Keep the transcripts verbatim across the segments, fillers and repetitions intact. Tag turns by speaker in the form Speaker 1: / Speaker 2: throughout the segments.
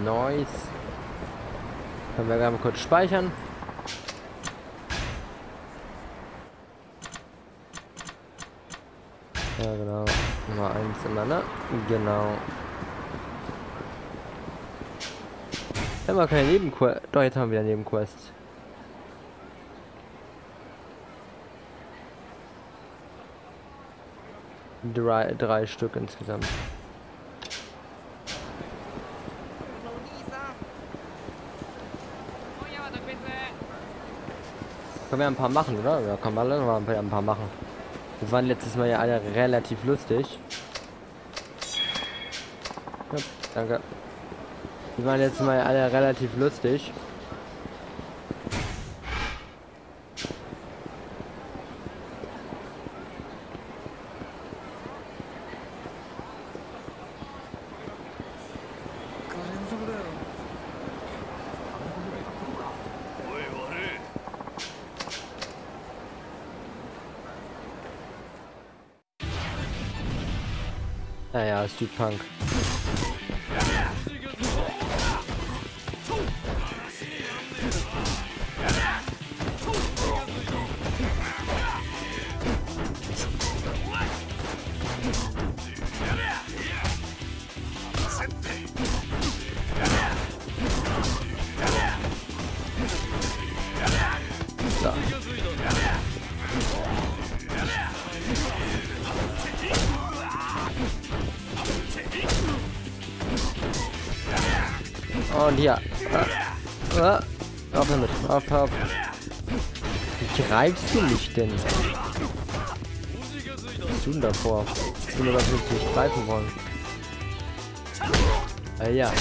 Speaker 1: Nice. Können wir gerade mal kurz speichern. Ja, genau. Nummer eins immer, ne? Genau. Haben wir keine Nebenquest. Doch, jetzt haben wir wieder Nebenquests. Drei, drei Stück insgesamt. Können wir ein paar machen, oder? Ja, können wir alle mal ein paar machen. Wir waren letztes Mal ja alle relativ lustig. Ja, danke. Wir waren letztes Mal ja alle relativ lustig. Naja, Street Punk. So. Und hier. Äh, äh, auf damit. Auf, auf. Wie greifst du mich denn? Was tust du denn davor? Ich will aber nicht greifen wollen. Ah ja.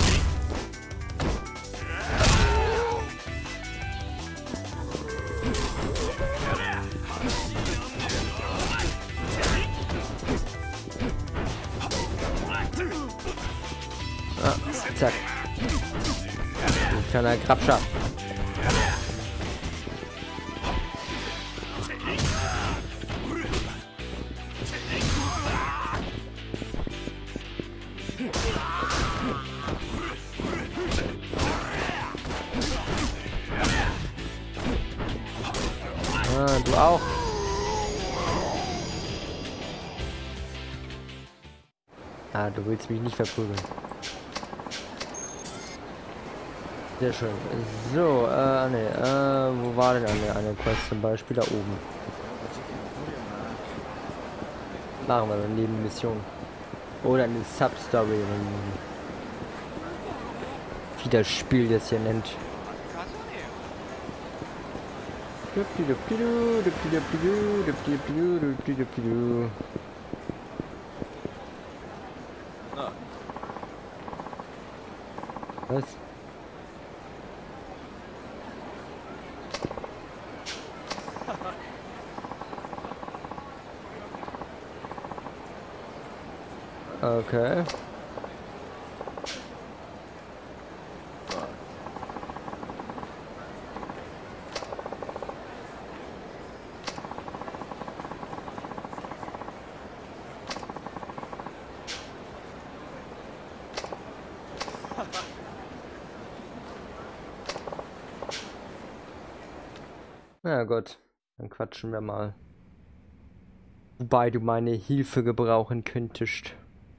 Speaker 1: Ah, zack. Ein kleiner Grabscher. Ah, du auch. Ah, du willst mich nicht verprügeln. Sehr schön. So, äh, ne, äh, wo war denn eine, eine Quest zum Beispiel? Da oben. Machen wir eine Nebenmission. Oder eine Substory, wie das Spiel das hier nennt. Was? Okay. Na gut, dann quatschen wir mal. Wobei du meine Hilfe gebrauchen könntest.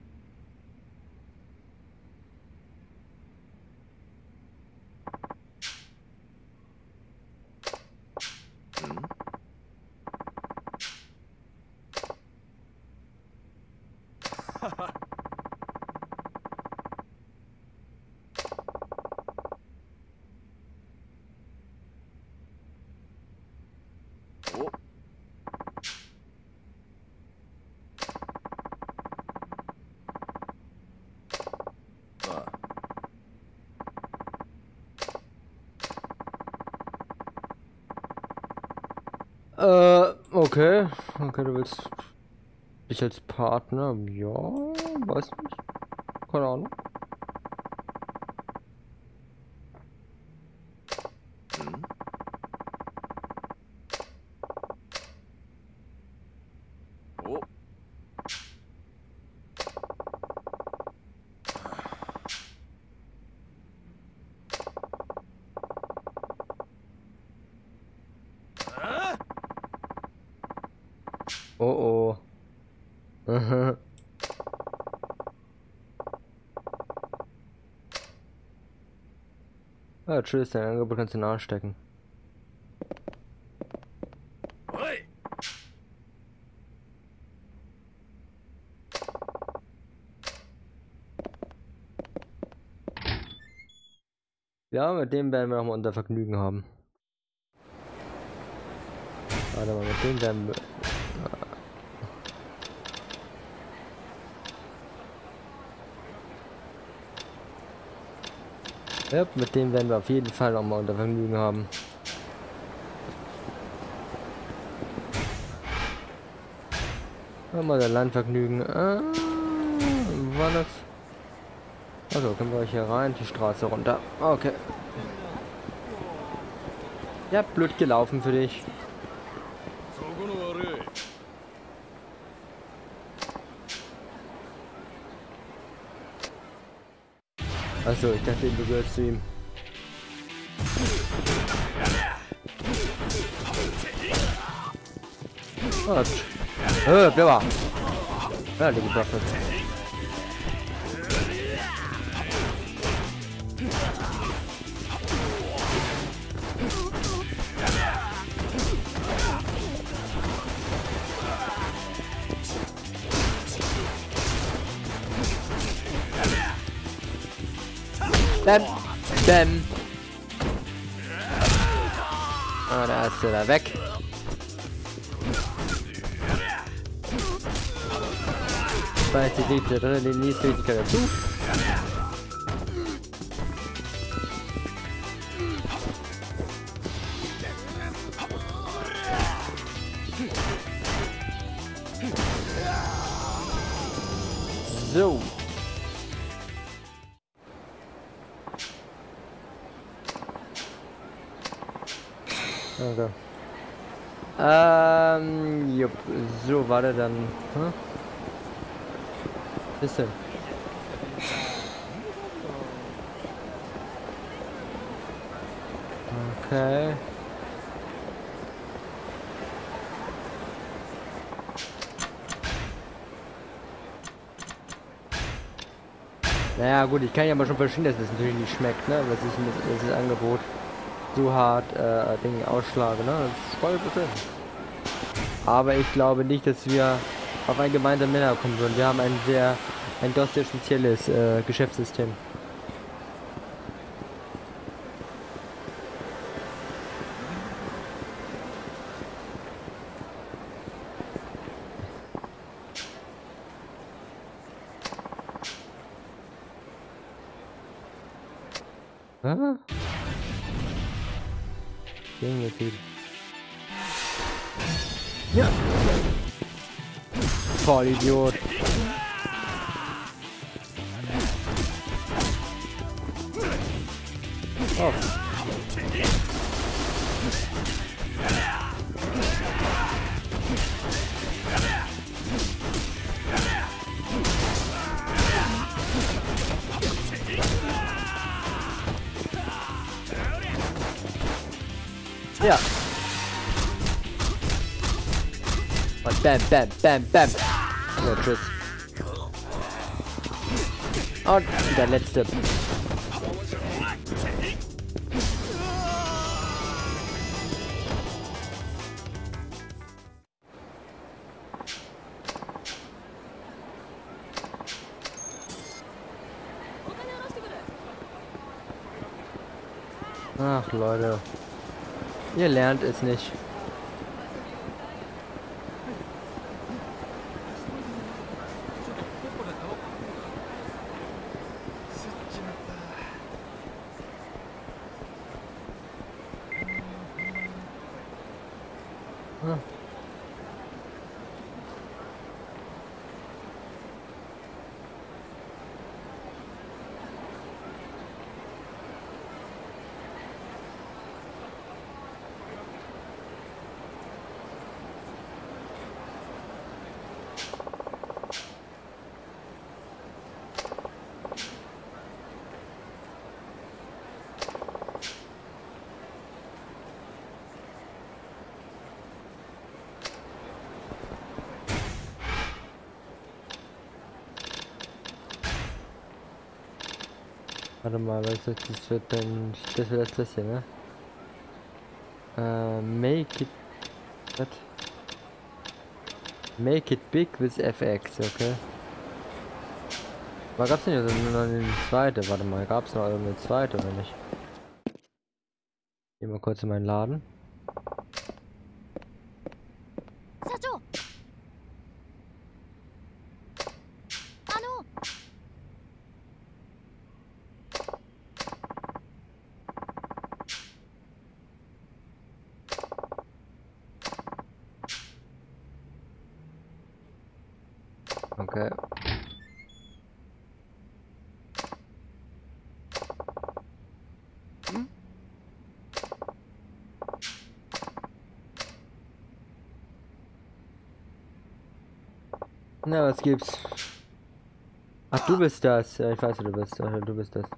Speaker 1: Äh, okay. Okay, du willst dich als Partner? Ja, weiß nicht. Keine Ahnung. Ah, tschüss, dein Angebot kannst du nachstecken. Ja, mit dem werden wir nochmal unser Vergnügen haben. Warte mal, mit dem werden wir... Ja, mit dem werden wir auf jeden Fall nochmal unser Vergnügen haben. Mal der Landvergnügen. Ah, war das? Also können wir euch hier rein, die Straße runter. Okay. Ja, blöd gelaufen für dich. Achso, ich dachte, du gehörst zu ihm. Oh, äh, wer war? Ja, die gebracht hat. Bam, bam. Ah, da ist er da weg. Weiß die Liebe drin, die nächste Fähigkeit dazu. So. Okay. Ähm, jupp. So, warte dann. Hm? Was ist denn? Okay. Naja gut, ich kann ja mal schon verstehen, dass das natürlich nicht schmeckt, ne? Dass ich mit dieses Angebot so hart äh, Dinge ausschlage, ne? Das ist voll bestimmt. Aber ich glaube nicht, dass wir auf einen gemeinsamen Nenner kommen würden. Wir haben ein sehr, ein doch sehr spezielles äh, Geschäftssystem. Ah? Junge Typ. Ja. Vollidiot. Oh. Ja. Und bam, bam, bam, bam. Ja, tschüss. Und der letzte. Ach Leute. Ihr lernt es nicht. Hm. Warte mal, was ist das? Das wird dann. Das wird das, das hier, ne? Äh, make it. Was? Make it big with F X, okay. Aber gab's nicht also nur noch eine zweite? Warte mal, gab's noch eine zweite oder nicht? Geh mal kurz in meinen Laden.
Speaker 2: 社長、あの、
Speaker 1: Okay. Na, was gibt's? Ach, du bist das. Ja, ich weiß, wer du bist. Ach, du bist das.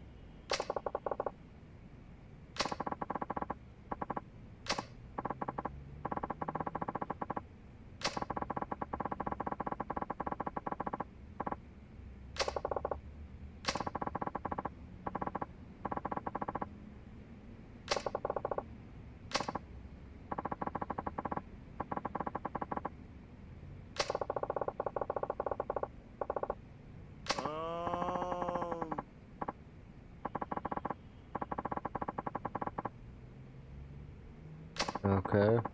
Speaker 1: Okay.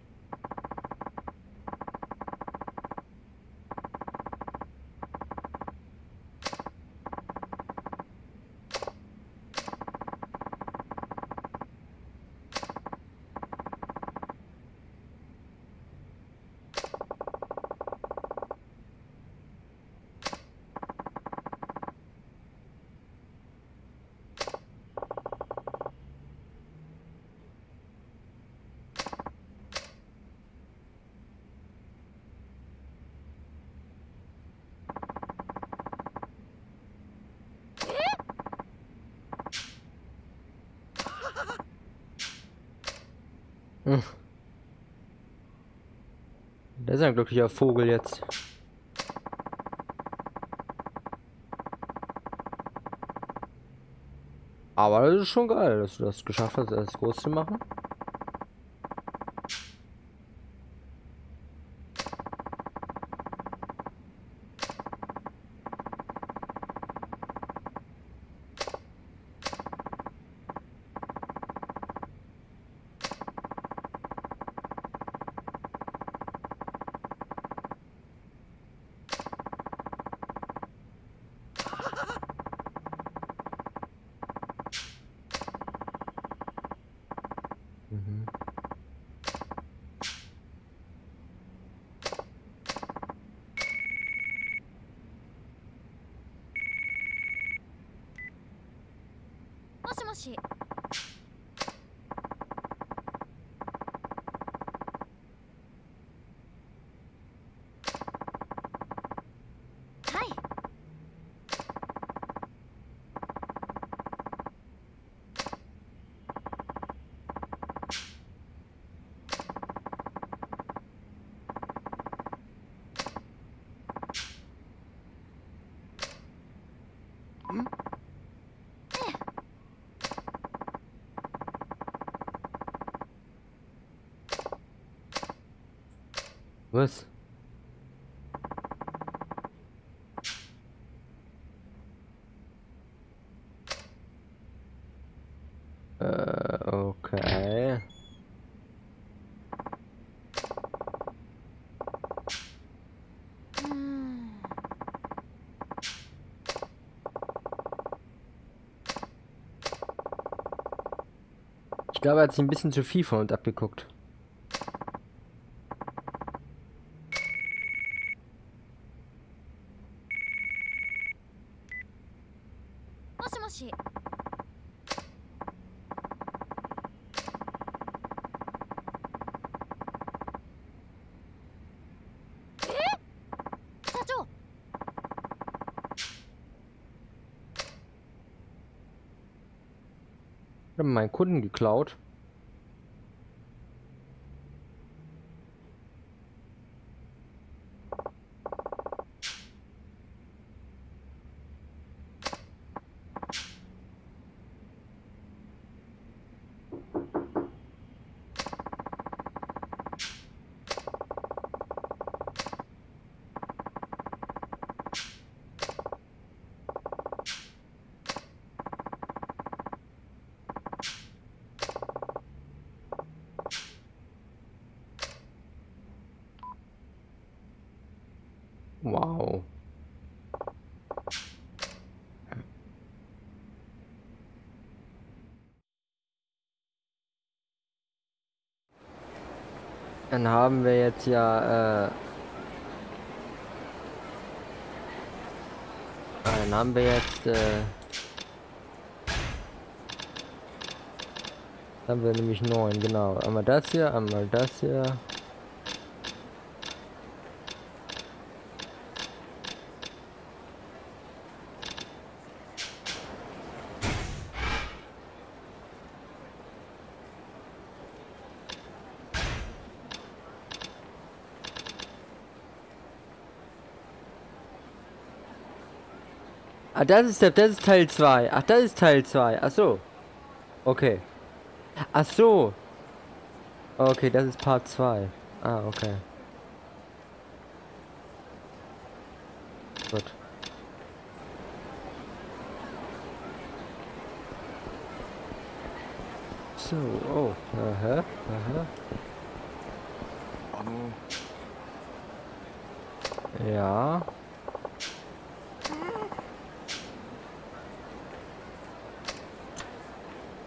Speaker 1: Hm. Das ist ein glücklicher Vogel jetzt. Aber das ist schon geil, dass du das geschafft hast, das groß zu machen. Mhm.
Speaker 2: もしもし。はい。
Speaker 1: Was? Äh, okay. Ich glaube, er hat sich ein bisschen zu viel von uns abgeguckt.
Speaker 2: もしもし。え？社長。
Speaker 1: Ich habe meinen Kunden geklaut. Wow. Dann haben wir jetzt ja, äh, dann haben wir jetzt, äh, dann haben wir nämlich neun, genau. Einmal das hier, einmal das hier. Ah, das ist der, das ist Teil zwei. Ach, das ist Teil zwei. Ach so. Okay. Ach so. Okay, das ist Part zwei. Ah, okay. Gut. So, oh. Aha, aha. Ja.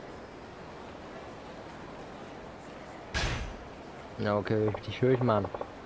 Speaker 1: Ja, okay, ich höre ich mal an.